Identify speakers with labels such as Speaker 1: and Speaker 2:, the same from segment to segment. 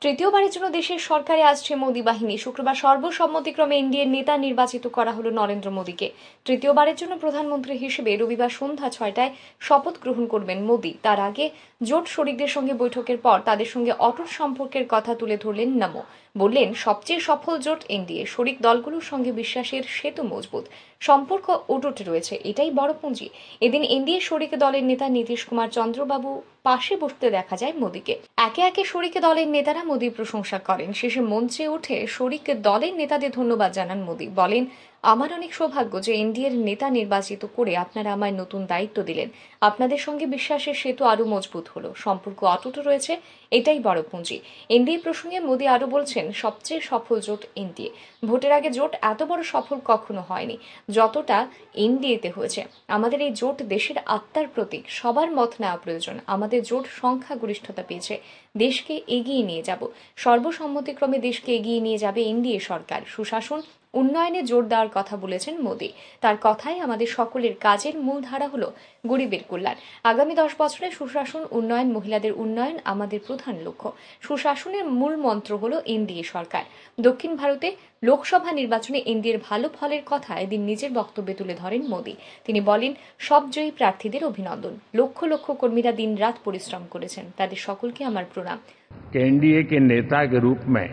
Speaker 1: তৃতীয়বারের জন্য দেশের সরকারে আসছে মোদী বাহিনী। শুক্রবার সর্বসম্মতিক্রমে এনডিএর নেতা নির্বাচিত করা হলো নরেন্দ্র মোদীকে। তৃতীয়বারের জন্য প্রধানমন্ত্রী হিসেবে রবিবার সন্ধ্যা 6টায় শপথ গ্রহণ করবেন মোদী। তার আগে জোট শরিকদের সঙ্গে বৈঠকের পর তাদের সঙ্গে অটুট সম্পর্কের কথা তুলে ধরলেন নমো। বললেন, সবচেয়ে সফল জোট এনডিএ, শরিক দলগুলোর সঙ্গে বিশ্বাসের সেতু মজবুত, সম্পর্ক অটুট রয়েছে, এটাই বড় পুঁজি। এদিন এনডিএ শরিক দলের নেতা নীতিশ কুমার চন্দ্রবাবু পাশে বসতে দেখা যায় মোদীকে। একে একে শরিক দলের নেতারা মোদীর প্রশংসা করেন। শেষে মঞ্চে উঠে শরিক দলের নেতাদের ধন্যবাদ জানান মোদী। বলেন, আমার অনেক সৌভাগ্য যে এনডিএর নেতা নির্বাচিত করে আপনারা আমায় নতুন দায়িত্ব দিলেন। আপনাদের সঙ্গে বিশ্বাসের সেতু আরো মজবুত হলো, সম্পর্ক অটুট রয়েছে, এটাই বড় পুঁজি। এনডিএ প্রসঙ্গে মোদী আরো বলছেন, সবচেয়ে সফল জোট এনডিএ। ভোটের আগে জোট এত বড় সফল কখনো হয়নি যতটা এনডিএতে হয়েছে। আমাদের এই জোট দেশের আত্মার প্রতীক, সবার মত নেওয়া প্রয়োজন। আমাদের জোট সংখ্যাগরিষ্ঠতা পেয়েছে, দেশকে এগিয়ে নিয়ে যাব। সর্বসম্মতিক্রমে দেশকে এগিয়ে নিয়ে যাবে এনডিএ সরকার। সুশাসন, উন্নয়নে জোর দেওয়ার কথা বলেছেন মোদী। তার কথায় আমাদের সকলের কাজের মূল ধারা হলো গরিবের কল্যাণ। আগামী 10 বছরে সুশাসন, উন্নয়ন, মহিলাদের উন্নয়ন আমাদের প্রধান লক্ষ্য। সুশাসনের মূল মন্ত্র হলো এনডিএ সরকার। দক্ষিণ ভারতে লোকসভা নির্বাচনে এনডিএর ভালো ফলের কথা এদিন নিজের বক্তব্যে তুলে ধরেন মোদী। তিনি বলেন, সব জয়ী প্রার্থীদের অভিনন্দন। লক্ষ লক্ষ কর্মীরা দিন রাত পরিশ্রম করেছেন, তাদের সকলকে আমার প্রণাম।
Speaker 2: एनडीए के नेता के रूप में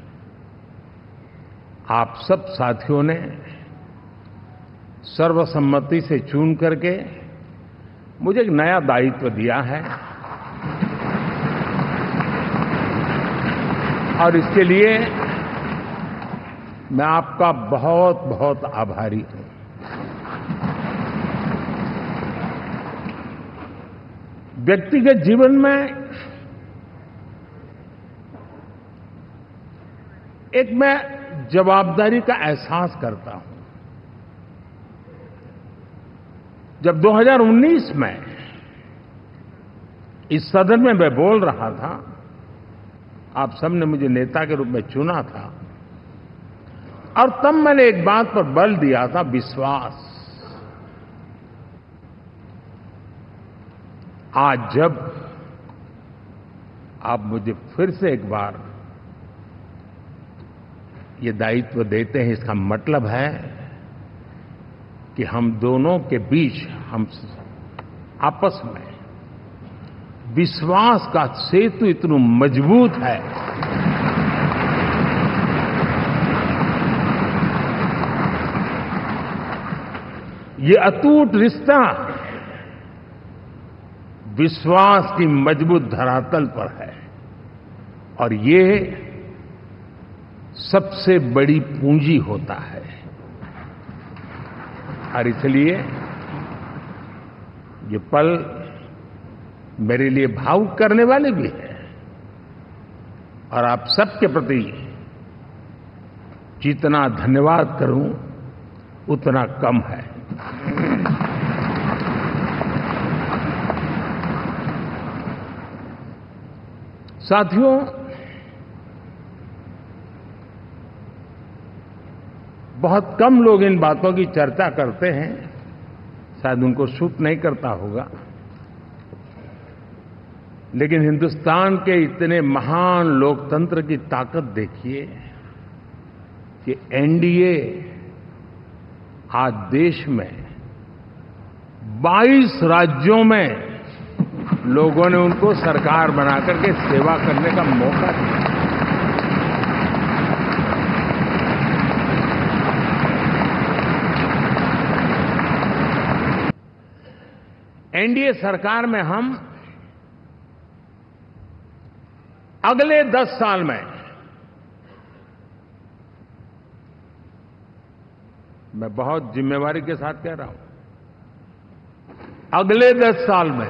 Speaker 2: आप सब साथियों ने सर्वसम्मति से चुन करके मुझे एक नया दायित्व दिया है और इसके लिए मैं आपका बहुत बहुत आभारी हूं। व्यक्तिगत जीवन में एक मैं जवाबदारी का एहसास करता हूं। जब 2019 में इस सदन में मैं बोल रहा था, आप सबने मुझे नेता के रूप में चुना था और तब मैंने एक बात पर बल दिया था, विश्वास। आज जब आप मुझे फिर से एक बार ये दायित्व देते हैं, इसका मतलब है कि हम दोनों के बीच, हम आपस में विश्वास का सेतु इतना मजबूत है ये अटूट रिश्ता विश्वास की मजबूत धरातल पर है और ये सबसे बड़ी पूंजी होता है। और इसलिए ये पल मेरे लिए भावुक करने वाले भी हैं और आप सबके प्रति जितना धन्यवाद करूं उतना कम है। साथियों, बहुत कम लोग इन बातों की चर्चा करते हैं, शायद उनको सूट नहीं करता होगा, लेकिन हिंदुस्तान के इतने महान लोकतंत्र की ताकत देखिए कि एनडीए आज देश में 22 राज्यों में लोगों ने उनको सरकार बनाकर के सेवा करने का मौका दिया। एनडीए सरकार में हम अगले 10 साल में मैं बहुत जिम्मेवारी के साथ कह रहा हूं, अगले 10 साल में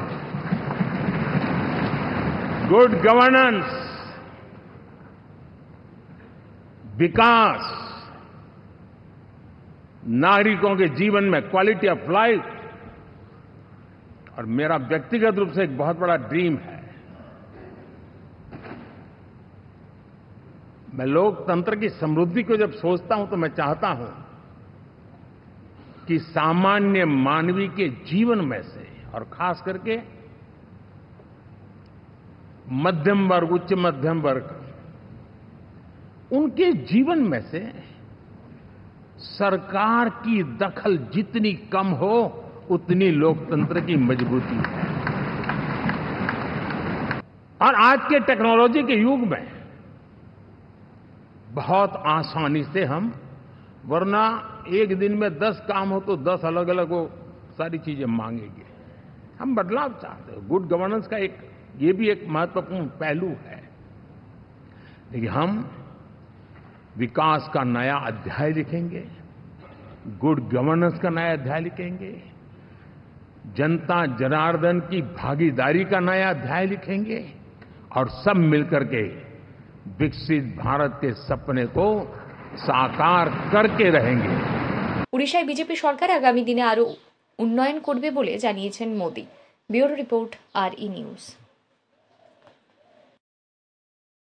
Speaker 2: गुड गवर्नेंस, विकास, नागरिकों के जीवन में क्वालिटी ऑफ लाइफ और मेरा व्यक्तिगत रूप से एक बहुत बड़ा ड्रीम है, मैं लोकतंत्र की समृद्धि को जब सोचता हूं तो मैं चाहता हूं कि सामान्य मानवीय के जीवन में से और खास करके मध्यम वर्ग, उच्च मध्यम वर्ग उनके जीवन में से सरकार की दखल जितनी कम हो उतनी लोकतंत्र की मजबूती है। और आज के टेक्नोलॉजी के युग में बहुत आसानी से हम, वरना एक दिन में 10 काम हो तो 10 अलग अलग वो सारी चीजें मांगेंगे। हम बदलाव चाहते हैं। गुड गवर्नेंस का ये भी एक महत्वपूर्ण पहलू है। देखिए, हम विकास का नया अध्याय लिखेंगे, गुड गवर्नेंस का नया अध्याय लिखेंगे, जनता जनार्दन की भागीदारी का नया अध्याय लिखेंगे और सब मिलकर के विकसित भारत के सपने को साकार करके रहेंगे।
Speaker 1: উড়িষ্যায় বিজেপি সরকার আগামী দিনে আরো উন্নয়ন করবে বলে জানিয়েছেন Modi. Bureau report, RE news.